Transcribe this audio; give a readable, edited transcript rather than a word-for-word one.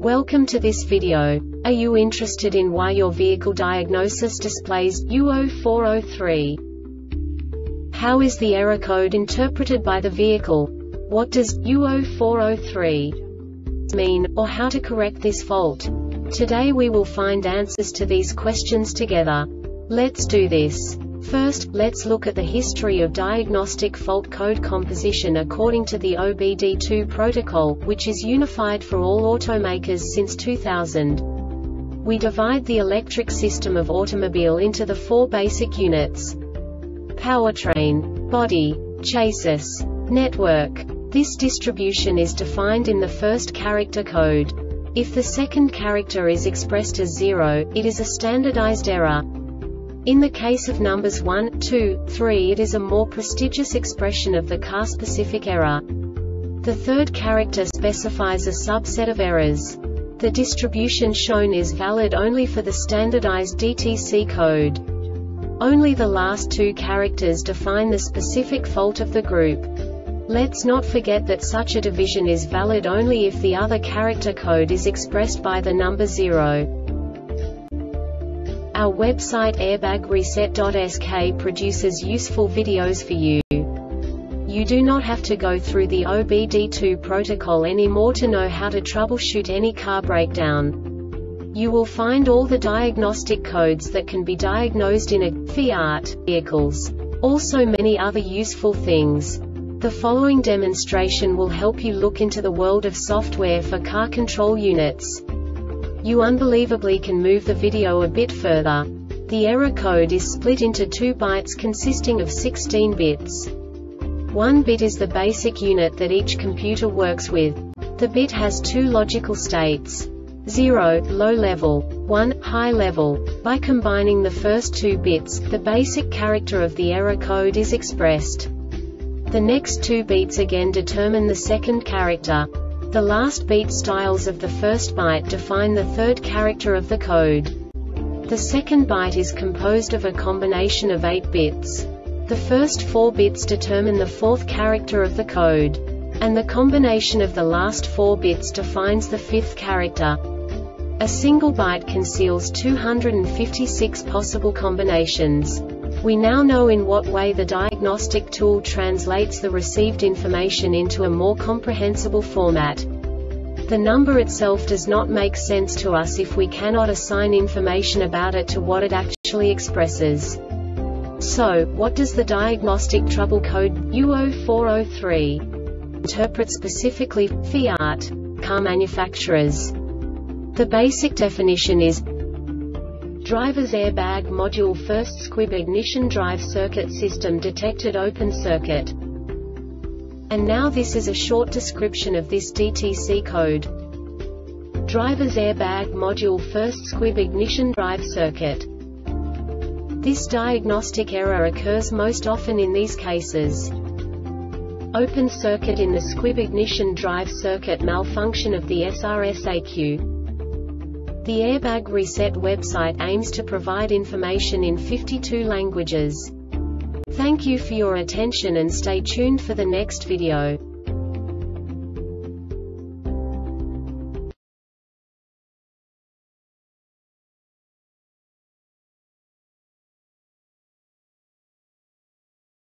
Welcome to this video. Are you interested in why your vehicle diagnosis displays U0403? How is the error code interpreted by the vehicle? What does U0403 mean, or how to correct this fault? Today we will find answers to these questions together. Let's do this. First, let's look at the history of diagnostic fault code composition according to the OBD2 protocol, which is unified for all automakers since 2000. We divide the electric system of automobile into the four basic units: powertrain, body, chassis, network. This distribution is defined in the first character code. If the second character is expressed as 0, it is a standardized error. In the case of numbers 1, 2, 3, it is a more prestigious expression of the car-specific error. The third character specifies a subset of errors. The distribution shown is valid only for the standardized DTC code. Only the last two characters define the specific fault of the group. Let's not forget that such a division is valid only if the other character code is expressed by the number 0. Our website airbagreset.sk produces useful videos for you. You do not have to go through the OBD2 protocol anymore to know how to troubleshoot any car breakdown. You will find all the diagnostic codes that can be diagnosed in a Fiat vehicles. Also many other useful things. The following demonstration will help you look into the world of software for car control units. You unbelievably can move the video a bit further. The error code is split into 2 bytes consisting of 16 bits. 1 bit is the basic unit that each computer works with. The bit has 2 logical states: 0, low level, 1, high level. By combining the first 2 bits, the basic character of the error code is expressed. The next 2 beats again determine the second character. The last beat styles of the first byte define the third character of the code. The second byte is composed of a combination of 8 bits. The first 4 bits determine the fourth character of the code. And the combination of the last 4 bits defines the fifth character. A single byte conceals 256 possible combinations. We now know in what way the diagnostic tool translates the received information into a more comprehensible format. The number itself does not make sense to us if we cannot assign information about it to what it actually expresses. So, what does the diagnostic trouble code U0403 interpret specifically for Fiat car manufacturers? The basic definition is: driver's airbag module first squib ignition drive circuit system detected open circuit. And now this is a short description of this DTC code. Driver's airbag module first squib ignition drive circuit. This diagnostic error occurs most often in these cases: open circuit in the squib ignition drive circuit, malfunction of the SRSAQ. The Airbag Reset website aims to provide information in 52 languages. Thank you for your attention and stay tuned for the next video.